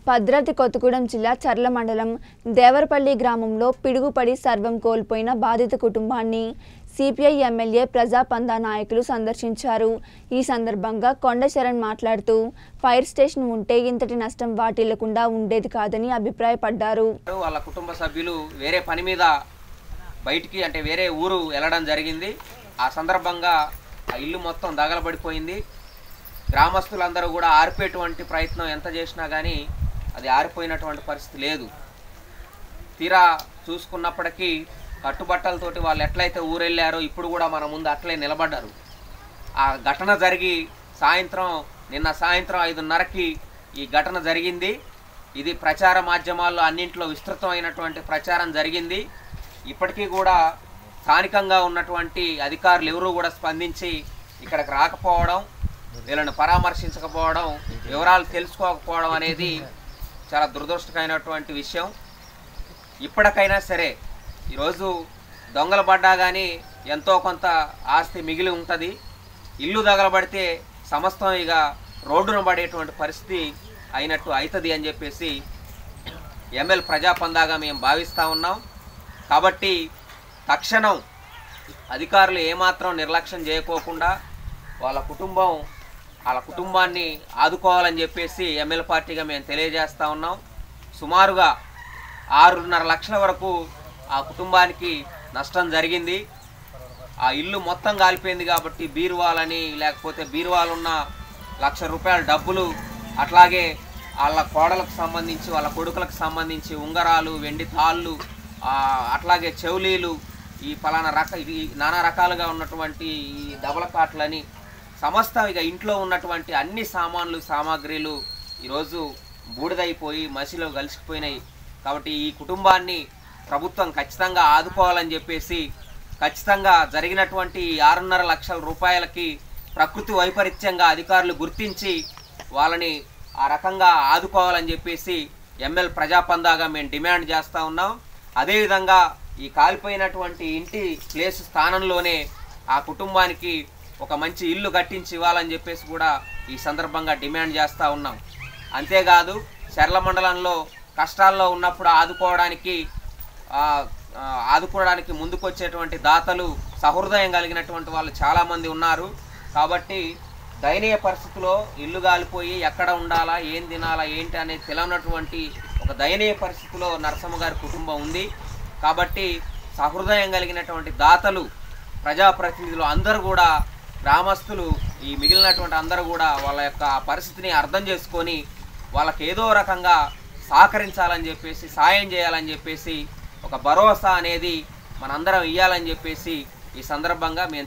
భద్రాద్రి కొత్తగూడెం జిల్లా చర్ల మండలం దేవరపల్లి గ్రామంలో పిడుగుపడి సర్వం కోల్పోయిన బాధిత కుటుంబాన్ని సిపిఐ ఎమ్మెల్యే ప్రజాపందా నాయకులు సందర్శించారు. ఈ సందర్భంగా కొండ శరణ్ మాట్లాడుతూ ఫైర్ స్టేషన్ ఉంటే ఇంతటి నష్టం వాటిల్లకుండా ఉండేది కాదని అభిప్రాయపడ్డారు. వాళ్ళ కుటుంబ సభ్యులు వేరే పని మీద బయటికి అంటే వేరే ఊరు వెళ్ళడం జరిగింది. ఆ సందర్భంగా ఆ ఇల్లు మొత్తం దగలబడిపోయింది. గ్రామస్తులందరూ కూడా ఆర్పేటువంటి ప్రయత్నం ఎంత చేసినా కానీ అది ఆరిపోయినటువంటి పరిస్థితి లేదు. తీరా చూసుకున్నప్పటికీ కట్టుబట్టలతోటి వాళ్ళు ఎట్లయితే ఊరెళ్ళారో ఇప్పుడు కూడా మన ముందు అట్లే నిలబడ్డారు. ఆ ఘటన జరిగి నిన్న సాయంత్రం 5:30కి ఈ ఘటన జరిగింది. ఇది ప్రచార మాధ్యమాల్లో అన్నింటిలో విస్తృతమైనటువంటి ప్రచారం జరిగింది. ఇప్పటికీ కూడా స్థానికంగా ఉన్నటువంటి అధికారులు ఎవరూ కూడా స్పందించి ఇక్కడికి రాకపోవడం, వీళ్ళని పరామర్శించకపోవడం, వివరాలు తెలుసుకోకపోవడం అనేది చాలా దురదృష్టకరమైనటువంటి విషయం. ఇప్పటికైనా సరే ఈరోజు దొంగలు పడ్డా కానీ ఎంతో కొంత ఆస్తి మిగిలి ఉంటుంది. ఇల్లు తగలబడితే సమస్తం ఇక రోడ్డున పడేటువంటి పరిస్థితి అయినట్టు అవుతుంది అని చెప్పేసి ఎమ్మెల్యే ప్రజాపందాగా మేము భావిస్తూ ఉన్నాం. కాబట్టి తక్షణం అధికారులు ఏమాత్రం నిర్లక్ష్యం చేయకోకుండా వాళ్ళ కుటుంబాన్ని ఆదుకోవాలని చెప్పేసి ఎమ్మెల్యే పార్టీగా మేము తెలియజేస్తూ ఉన్నాం. సుమారుగా 6.5 లక్షల వరకు ఆ కుటుంబానికి నష్టం జరిగింది. ఆ ఇల్లు మొత్తం కాలిపోయింది కాబట్టి బీరువాలని లేకపోతే బీరువాలు ఉన్న ₹1,00,000 డబ్బులు, అట్లాగే వాళ్ళ కోడలకు సంబంధించి వాళ్ళ కొడుకులకు సంబంధించి ఉంగరాలు, వెండి తాళ్ళు, అట్లాగే చెవులీలు, ఈ నానా రకాలుగా ఉన్నటువంటి ఈ డబల కాట్లని సమస్తం ఇక ఇంట్లో ఉన్నటువంటి అన్ని సామాగ్రిలు ఈరోజు బూడిదైపోయి మసిలో కలిసిపోయినాయి. కాబట్టి ఈ కుటుంబాన్ని ప్రభుత్వం ఖచ్చితంగా ఆదుకోవాలని చెప్పేసి ఖచ్చితంగా జరిగినటువంటి 6.5 లక్షల రూపాయలకి ప్రకృతి వైపరీత్యంగా అధికారులు గుర్తించి వాళ్ళని ఆ రకంగా ఆదుకోవాలని చెప్పేసి ఎమ్మెల్యే ప్రజాపందాగా మేము డిమాండ్ చేస్తూ ఉన్నాం. అదేవిధంగా ఈ కాలిపోయినటువంటి ఇంటి ప్లేస్ స్థానంలోనే ఆ కుటుంబానికి ఒక మంచి ఇల్లు కట్టించి ఇవ్వాలని చెప్పేసి కూడా ఈ సందర్భంగా డిమాండ్ చేస్తూ ఉన్నాం. అంతేకాదు చర్ల మండలంలో కష్టాల్లో ఉన్నప్పుడు ఆదుకోవడానికి ముందుకొచ్చేటువంటి దాతలు, సహృదయం కలిగినటువంటి వాళ్ళు చాలామంది ఉన్నారు. కాబట్టి దయనీయ పరిస్థితిలో ఇల్లు కాలిపోయి ఎక్కడ ఉండాలా, ఏం తినాలా, ఏంటి అనేది తెలియనటువంటి ఒక దయనీయ పరిస్థితిలో నరసమ్మ గారి కుటుంబం ఉంది. కాబట్టి సహృదయం కలిగినటువంటి దాతలు, ప్రజాప్రతినిధులు అందరూ కూడా, గ్రామస్తులు, ఈ మిగిలినటువంటి అందరూ కూడా వాళ్ళ యొక్క పరిస్థితిని అర్థం చేసుకొని వాళ్ళకి ఏదో రకంగా సహకరించాలని చెప్పేసి, సాయం చేయాలని చెప్పేసి, ఒక భరోసా అనేది మనందరం ఇవ్వాలని చెప్పేసి ఈ సందర్భంగా మేము